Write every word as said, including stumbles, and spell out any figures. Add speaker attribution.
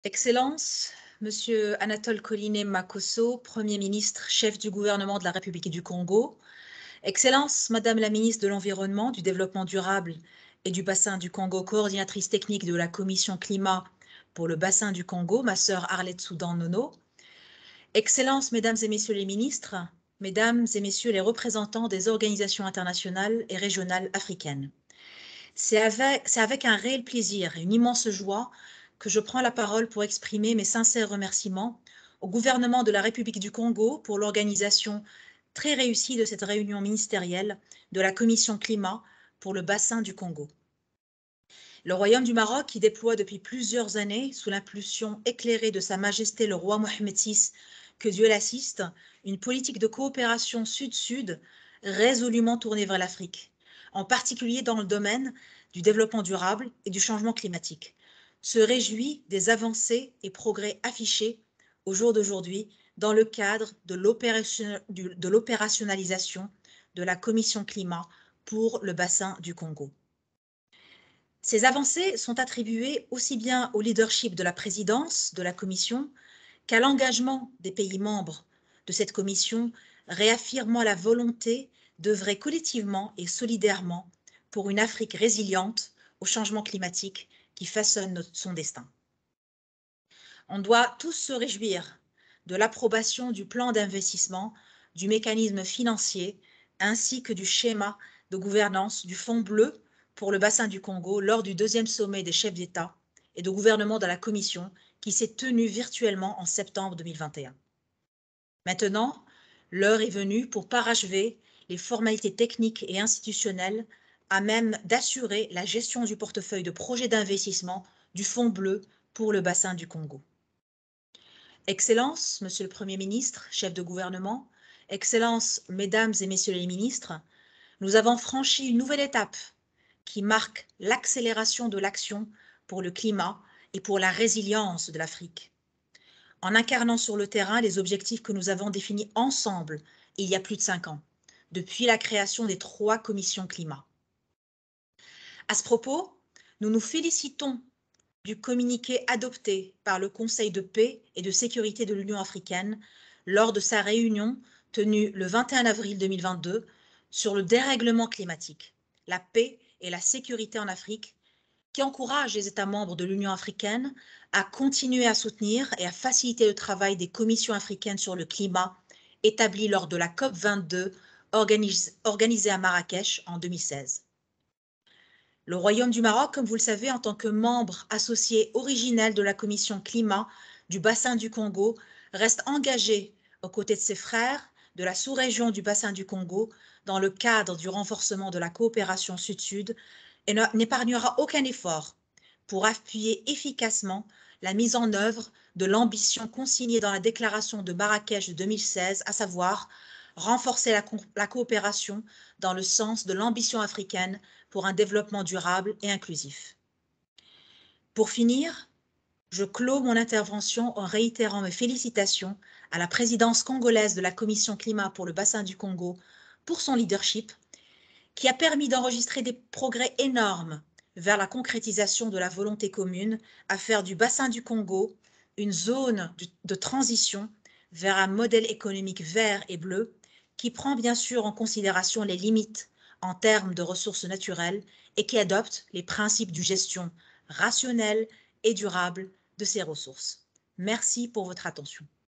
Speaker 1: Excellences, Monsieur Anatole Collinet Makosso, Premier ministre, chef du gouvernement de la République du Congo, Excellences, Madame la ministre de l'Environnement, du Développement durable et du bassin du Congo, coordinatrice technique de la Commission climat pour le bassin du Congo, ma sœur Arlette Soudan Nono, Excellences, Mesdames et Messieurs les ministres, Mesdames et Messieurs les représentants des organisations internationales et régionales africaines. C'est avec, c'est avec un réel plaisir et une immense joie que je prends la parole pour exprimer mes sincères remerciements au gouvernement de la République du Congo pour l'organisation très réussie de cette réunion ministérielle de la Commission climat pour le bassin du Congo. Le Royaume du Maroc, qui déploie depuis plusieurs années, sous l'impulsion éclairée de Sa Majesté le roi Mohamed six, que Dieu l'assiste, une politique de coopération sud-sud résolument tournée vers l'Afrique, en particulier dans le domaine du développement durable et du changement climatique, se réjouit des avancées et progrès affichés au jour d'aujourd'hui dans le cadre de l'opérationnalisation de la Commission climat pour le bassin du Congo. Ces avancées sont attribuées aussi bien au leadership de la présidence de la Commission qu'à l'engagement des pays membres de cette Commission, réaffirmant la volonté d'œuvrer collectivement et solidairement pour une Afrique résiliente au changement climatique qui façonne notre, son destin. On doit tous se réjouir de l'approbation du plan d'investissement, du mécanisme financier, ainsi que du schéma de gouvernance du Fonds bleu pour le bassin du Congo lors du deuxième sommet des chefs d'État et de gouvernement de la Commission qui s'est tenu virtuellement en septembre deux mille vingt et un. Maintenant, l'heure est venue pour parachever les formalités techniques et institutionnelles à même d'assurer la gestion du portefeuille de projets d'investissement du Fonds bleu pour le bassin du Congo. Excellences, Monsieur le Premier ministre, chef de gouvernement, Excellences, Mesdames et Messieurs les ministres, nous avons franchi une nouvelle étape qui marque l'accélération de l'action pour le climat et pour la résilience de l'Afrique, en incarnant sur le terrain les objectifs que nous avons définis ensemble il y a plus de cinq ans, depuis la création des trois commissions climat. À ce propos, nous nous félicitons du communiqué adopté par le Conseil de paix et de sécurité de l'Union africaine lors de sa réunion tenue le vingt et un avril deux mille vingt-deux sur le dérèglement climatique, la paix et la sécurité en Afrique, qui encourage les États membres de l'Union africaine à continuer à soutenir et à faciliter le travail des commissions africaines sur le climat établies lors de la COP vingt-deux organisée à Marrakech en deux mille seize. Le Royaume du Maroc, comme vous le savez, en tant que membre associé originel de la Commission climat du bassin du Congo, reste engagé aux côtés de ses frères de la sous-région du bassin du Congo dans le cadre du renforcement de la coopération sud-sud et n'épargnera aucun effort pour appuyer efficacement la mise en œuvre de l'ambition consignée dans la déclaration de Marrakech de deux mille seize, à savoir renforcer la, co la coopération dans le sens de l'ambition africaine pour un développement durable et inclusif. Pour finir, je clôt mon intervention en réitérant mes félicitations à la présidence congolaise de la Commission climat pour le bassin du Congo pour son leadership, qui a permis d'enregistrer des progrès énormes vers la concrétisation de la volonté commune à faire du bassin du Congo une zone de transition vers un modèle économique vert et bleu qui prend bien sûr en considération les limites en termes de ressources naturelles et qui adopte les principes d'une gestion rationnelle et durable de ces ressources. Merci pour votre attention.